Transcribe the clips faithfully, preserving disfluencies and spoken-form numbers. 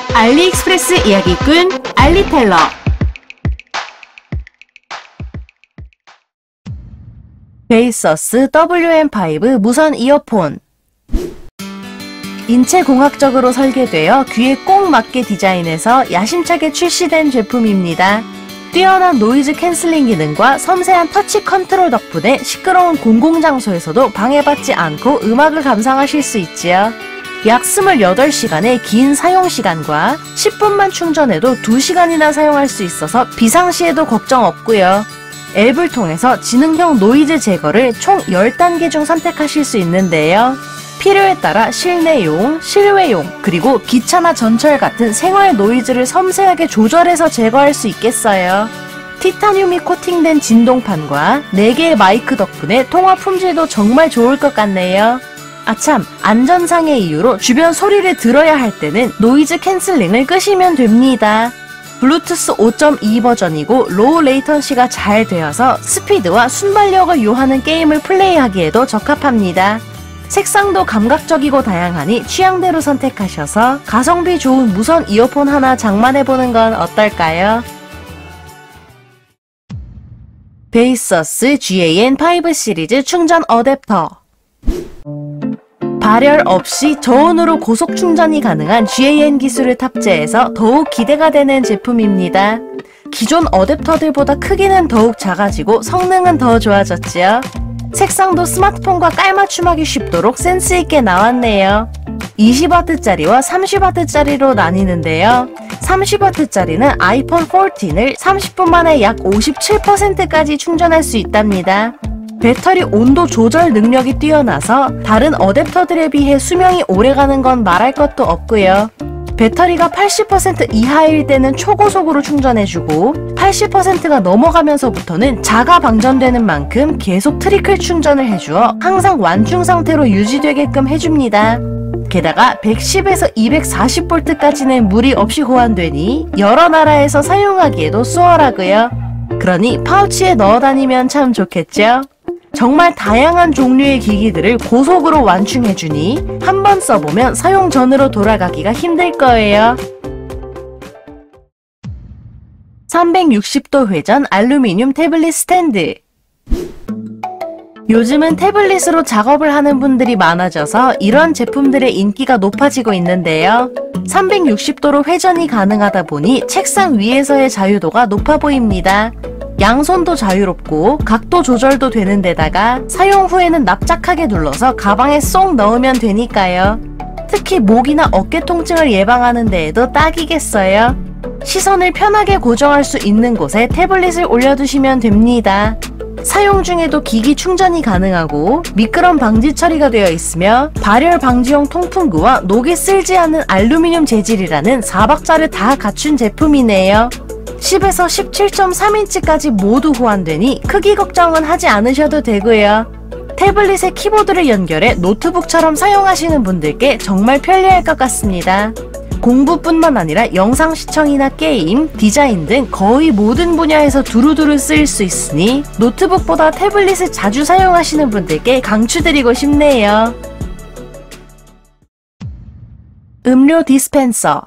알리익스프레스 이야기꾼 알리텔러. 베이서스 더블유엠 파이브 무선 이어폰. 인체공학적으로 설계되어 귀에 꼭 맞게 디자인해서 야심차게 출시된 제품입니다. 뛰어난 노이즈 캔슬링 기능과 섬세한 터치 컨트롤 덕분에 시끄러운 공공장소에서도 방해받지 않고 음악을 감상하실 수 있지요. 약 이십팔 시간의 긴 사용시간과 십 분만 충전해도 두 시간이나 사용할 수 있어서 비상시에도 걱정 없고요. 앱을 통해서 지능형 노이즈 제거를 총 십 단계 중 선택하실 수 있는데요. 필요에 따라 실내용, 실외용, 그리고 기차나 전철 같은 생활 노이즈를 섬세하게 조절해서 제거할 수 있겠어요. 티타늄이 코팅된 진동판과 네 개의 마이크 덕분에 통화 품질도 정말 좋을 것 같네요. 아참, 안전상의 이유로 주변 소리를 들어야 할 때는 노이즈 캔슬링을 끄시면 됩니다. 블루투스 오 점 이 버전이고 로우 레이턴시가 잘 되어서 스피드와 순발력을 요하는 게임을 플레이하기에도 적합합니다. 색상도 감각적이고 다양하니 취향대로 선택하셔서 가성비 좋은 무선 이어폰 하나 장만해보는 건 어떨까요? 베이서스 지에이엔 파이브 시리즈 충전 어댑터. 발열 없이 저온으로 고속 충전이 가능한 지에이엔 기술을 탑재해서 더욱 기대가 되는 제품입니다. 기존 어댑터들보다 크기는 더욱 작아지고 성능은 더 좋아졌지요. 색상도 스마트폰과 깔맞춤하기 쉽도록 센스있게 나왔네요. 이십 와트짜리와 삼십 와트짜리로 나뉘는데요. 삼십 와트짜리는 아이폰 십사를 삼십 분 만에 약 오십칠 퍼센트까지 충전할 수 있답니다. 배터리 온도 조절 능력이 뛰어나서 다른 어댑터들에 비해 수명이 오래가는 건 말할 것도 없고요. 배터리가 팔십 퍼센트 이하일 때는 초고속으로 충전해주고 팔십 퍼센트가 넘어가면서부터는 자가 방전되는 만큼 계속 트리클 충전을 해주어 항상 완충 상태로 유지되게끔 해줍니다. 게다가 백십에서 이백사십 볼트까지는 무리 없이 호환되니 여러 나라에서 사용하기에도 수월하고요. 그러니 파우치에 넣어 다니면 참 좋겠죠? 정말 다양한 종류의 기기들을 고속으로 완충해주니 한번 써보면 사용 전으로 돌아가기가 힘들 거예요. 삼백육십 도 회전 알루미늄 태블릿 스탠드. 요즘은 태블릿으로 작업을 하는 분들이 많아져서 이런 제품들의 인기가 높아지고 있는데요. 삼백육십 도로 회전이 가능하다 보니 책상 위에서의 자유도가 높아 보입니다. 양손도 자유롭고 각도 조절도 되는 데다가 사용 후에는 납작하게 눌러서 가방에 쏙 넣으면 되니까요. 특히 목이나 어깨 통증을 예방하는 데에도 딱이겠어요. 시선을 편하게 고정할 수 있는 곳에 태블릿을 올려두시면 됩니다. 사용 중에도 기기 충전이 가능하고 미끄럼 방지 처리가 되어 있으며 발열 방지용 통풍구와 녹이 쓸지 않는 알루미늄 재질이라는 사박자를 다 갖춘 제품이네요. 십에서 십칠 점 삼 인치까지 모두 호환되니 크기 걱정은 하지 않으셔도 되고요. 태블릿에 키보드를 연결해 노트북처럼 사용하시는 분들께 정말 편리할 것 같습니다. 공부뿐만 아니라 영상 시청이나 게임, 디자인 등 거의 모든 분야에서 두루두루 쓰일 수 있으니 노트북보다 태블릿을 자주 사용하시는 분들께 강추드리고 싶네요. 음료 디스펜서.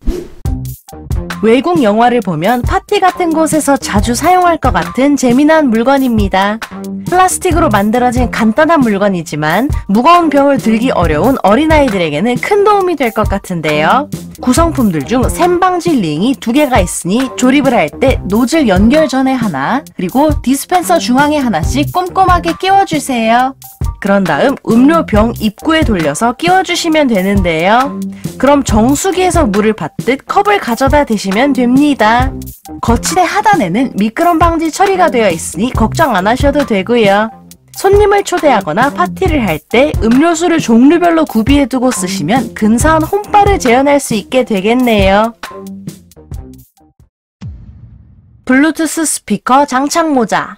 외국 영화를 보면 파티 같은 곳에서 자주 사용할 것 같은 재미난 물건입니다. 플라스틱으로 만들어진 간단한 물건이지만 무거운 병을 들기 어려운 어린아이들에게는 큰 도움이 될 것 같은데요. 구성품들 중 샘방지 링이 두 개가 있으니 조립을 할 때 노즐 연결 전에 하나, 그리고 디스펜서 중앙에 하나씩 꼼꼼하게 끼워주세요. 그런 다음 음료병 입구에 돌려서 끼워주시면 되는데요. 그럼 정수기에서 물을 받듯 컵을 가져다 대시면 됩니다. 거칠의 하단에는 미끄럼 방지 처리가 되어 있으니 걱정 안 하셔도 되고요. 손님을 초대하거나 파티를 할 때 음료수를 종류별로 구비해두고 쓰시면 근사한 홈바를 재현할 수 있게 되겠네요. 블루투스 스피커 장착 모자.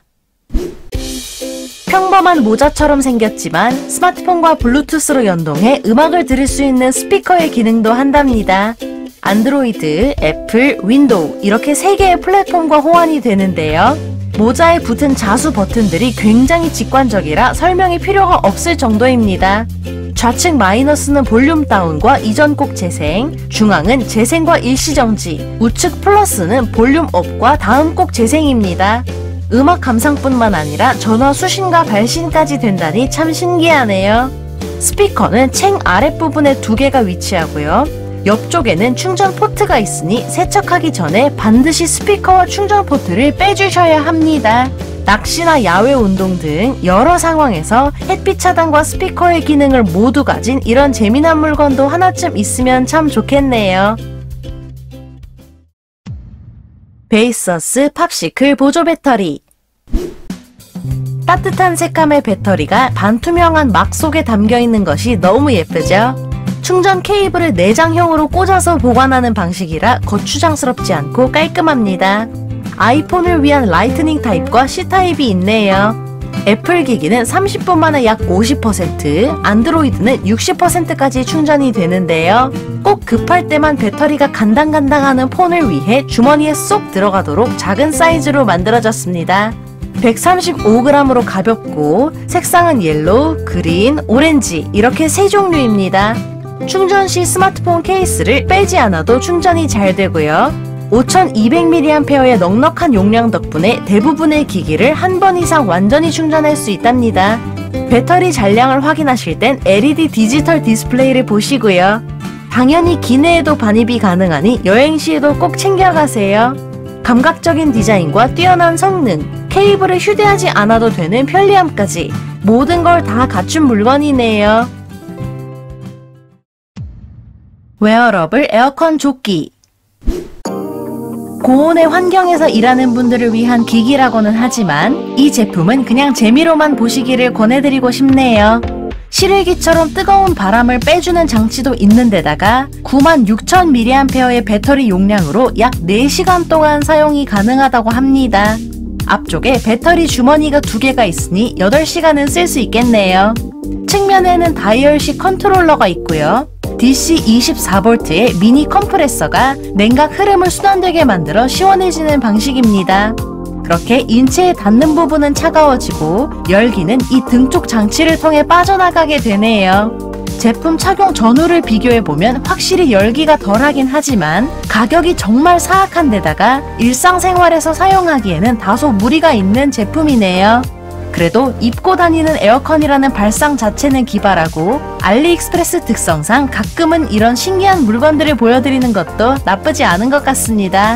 평범한 모자처럼 생겼지만 스마트폰과 블루투스로 연동해 음악을 들을 수 있는 스피커의 기능도 한답니다. 안드로이드, 애플, 윈도우 이렇게 세 개의 플랫폼과 호환이 되는데요. 모자에 붙은 자수 버튼들이 굉장히 직관적이라 설명이 필요가 없을 정도입니다. 좌측 마이너스는 볼륨 다운과 이전 곡 재생, 중앙은 재생과 일시정지, 우측 플러스는 볼륨 업과 다음 곡 재생입니다. 음악 감상뿐만 아니라 전화 수신과 발신까지 된다니 참 신기하네요. 스피커는 챙 아랫부분에 두 개가 위치하고요. 옆쪽에는 충전 포트가 있으니 세척하기 전에 반드시 스피커와 충전 포트를 빼주셔야 합니다. 낚시나 야외 운동 등 여러 상황에서 햇빛 차단과 스피커의 기능을 모두 가진 이런 재미난 물건도 하나쯤 있으면 참 좋겠네요. 베이서스 팝시클 보조 배터리. 따뜻한 색감의 배터리가 반투명한 막 속에 담겨있는 것이 너무 예쁘죠? 충전 케이블을 내장형으로 꽂아서 보관하는 방식이라 거추장스럽지 않고 깔끔합니다. 아이폰을 위한 라이트닝 타입과 C 타입이 있네요. 애플 기기는 삼십 분 만에 약 오십 퍼센트, 안드로이드는 육십 퍼센트까지 충전이 되는데요. 꼭 급할 때만 배터리가 간당간당하는 폰을 위해 주머니에 쏙 들어가도록 작은 사이즈로 만들어졌습니다. 백삼십오 그램으로 가볍고 사색상은 옐로우, 그린, 오렌지 이렇게 세 종류입니다. 충전 시 스마트폰 케이스를 빼지 않아도 충전이 잘 되고요. 오천이백 밀리앰페어의 넉넉한 용량 덕분에 대부분의 기기를 한 번 이상 완전히 충전할 수 있답니다. 배터리 잔량을 확인하실 땐 엘이디 디지털 디스플레이를 보시고요. 당연히 기내에도 반입이 가능하니 여행 시에도 꼭 챙겨가세요. 감각적인 디자인과 뛰어난 성능, 케이블을 휴대하지 않아도 되는 편리함까지 모든 걸 다 갖춘 물건이네요. 웨어러블 에어컨 조끼. 고온의 환경에서 일하는 분들을 위한 기기라고는 하지만 이 제품은 그냥 재미로만 보시기를 권해드리고 싶네요. 실외기처럼 뜨거운 바람을 빼주는 장치도 있는 데다가 구만 육천 밀리앰페어의 배터리 용량으로 약 네 시간 동안 사용이 가능하다고 합니다. 앞쪽에 배터리 주머니가 두 개가 있으니 여덟 시간은 쓸 수 있겠네요. 측면에는 다이얼식 컨트롤러가 있고요. 디씨 이십사 볼트의 미니 컴프레서가 냉각 흐름을 순환되게 만들어 시원해지는 방식입니다. 그렇게 인체에 닿는 부분은 차가워지고 열기는 이 등 쪽 장치를 통해 빠져나가게 되네요. 제품 착용 전후를 비교해보면 확실히 열기가 덜하긴 하지만 가격이 정말 사악한 데다가 일상생활에서 사용하기에는 다소 무리가 있는 제품이네요. 그래도 입고 다니는 에어컨이라는 발상 자체는 기발하고 알리익스프레스 특성상 가끔은 이런 신기한 물건들을 보여드리는 것도 나쁘지 않은 것 같습니다.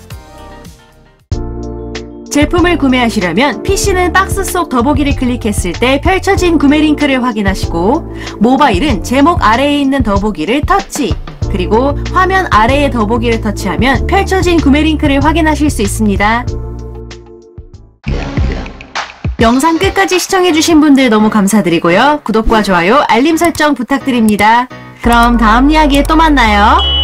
제품을 구매하시려면 피씨는 박스 속 더보기를 클릭했을 때 펼쳐진 구매 링크를 확인하시고 모바일은 제목 아래에 있는 더보기를 터치, 그리고 화면 아래의 더보기를 터치하면 펼쳐진 구매 링크를 확인하실 수 있습니다. 영상 끝까지 시청해주신 분들 너무 감사드리고요. 구독과 좋아요, 알림 설정 부탁드립니다. 그럼 다음 이야기에 또 만나요.